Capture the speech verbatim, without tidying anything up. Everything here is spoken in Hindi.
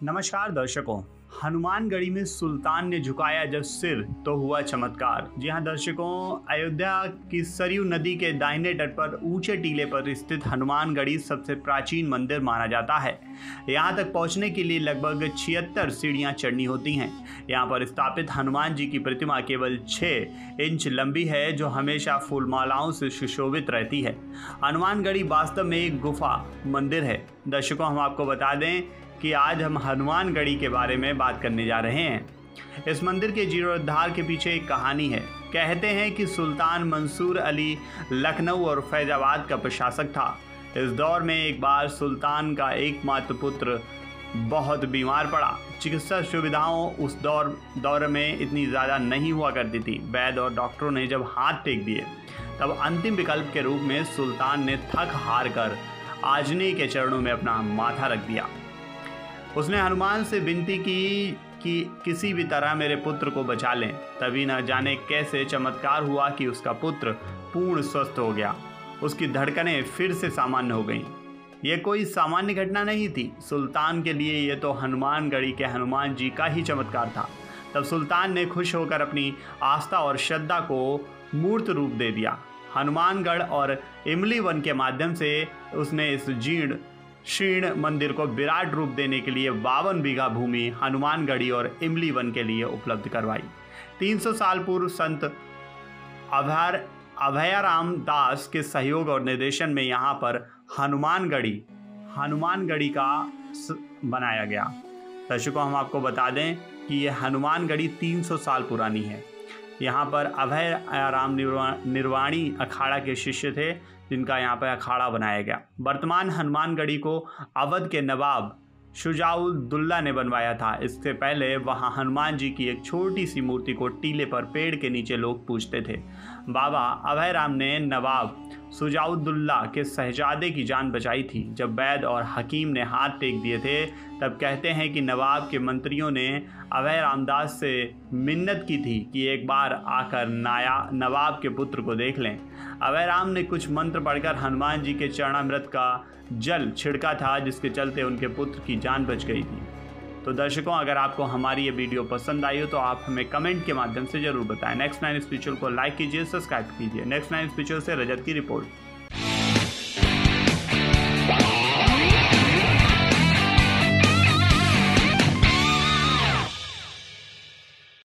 नमस्कार दर्शकों, हनुमानगढ़ी में सुल्तान ने झुकाया जब सिर तो हुआ चमत्कार। जी हाँ दर्शकों, अयोध्या की सरयू नदी के दाहिने तट पर ऊंचे टीले पर स्थित हनुमानगढ़ी सबसे प्राचीन मंदिर माना जाता है। यहाँ तक पहुँचने के लिए लगभग छिहत्तर सीढ़ियाँ चढ़नी होती हैं। यहाँ पर स्थापित हनुमान जी की प्रतिमा केवल छः इंच लंबी है, जो हमेशा फूलमालाओं से सुशोभित रहती है। हनुमानगढ़ी वास्तव में एक गुफा मंदिर है। दर्शकों, हम आपको बता दें कि आज हम हनुमानगढ़ी के बारे में बात करने जा रहे हैं। इस मंदिर के जीर्णोद्धार के पीछे एक कहानी है। कहते हैं कि सुल्तान मंसूर अली लखनऊ और फैजाबाद का प्रशासक था। इस दौर में एक बार सुल्तान का एकमात्र पुत्र बहुत बीमार पड़ा। चिकित्सा सुविधाओं उस दौर दौर में इतनी ज़्यादा नहीं हुआ करती थी। वैद्य और डॉक्टरों ने जब हाथ टेक दिए, तब अंतिम विकल्प के रूप में सुल्तान ने थक हार कर आजनी के चरणों में अपना माथा रख दिया। उसने हनुमान से विनती की कि किसी भी तरह मेरे पुत्र को बचा लें। तभी न जाने कैसे चमत्कार हुआ कि उसका पुत्र पूर्ण स्वस्थ हो गया। उसकी धड़कनें फिर से सामान्य हो गईं। यह कोई सामान्य घटना नहीं थी। सुल्तान के लिए यह तो हनुमानगढ़ी के हनुमान जी का ही चमत्कार था। तब सुल्तान ने खुश होकर अपनी आस्था और श्रद्धा को मूर्त रूप दे दिया। हनुमानगढ़ और इमली वन के माध्यम से उसने इस जीर्ण शीर्ण मंदिर को विराट रूप देने के लिए बावन बीघा भूमि हनुमानगढ़ी और इमली वन के लिए उपलब्ध करवाई। तीन सौ साल पूर्व संत अभय अभयाराम दास के सहयोग और निर्देशन में यहाँ पर हनुमानगढ़ी हनुमानगढ़ी का बनाया गया। दर्शकों, हम आपको बता दें कि यह हनुमानगढ़ी तीन सौ साल पुरानी है। यहाँ पर अभय आराम निर्वा, निर्वाणी अखाड़ा के शिष्य थे, जिनका यहाँ पर अखाड़ा बनाया गया। वर्तमान हनुमानगढ़ी को अवध के नवाब शुजाउद्दौला ने बनवाया था। इससे पहले वहाँ हनुमान जी की एक छोटी सी मूर्ति को टीले पर पेड़ के नीचे लोग पूजते थे। बाबा अभय राम ने नवाब शुजाउद्दौला के शहजादे की जान बचाई थी। जब वैद्य और हकीम ने हाथ टेक दिए थे, तब कहते हैं कि नवाब के मंत्रियों ने अभय रामदास से मिन्नत की थी कि एक बार आकर नाया नवाब के पुत्र को देख लें। अभय राम ने कुछ मंत्र पढ़कर हनुमान जी के चरणामृत का जल छिड़का था, जिसके चलते उनके पुत्र की जान बच गई थी। तो दर्शकों, अगर आपको हमारी ये वीडियो पसंद आई हो तो आप हमें कमेंट के माध्यम से ज़रूर बताएं। नेक्स्ट नाइन स्पिरिचुअल को लाइक कीजिए, सब्सक्राइब कीजिए। नेक्स्ट नाइन स्पिरिचुअल से रजत की रिपोर्ट।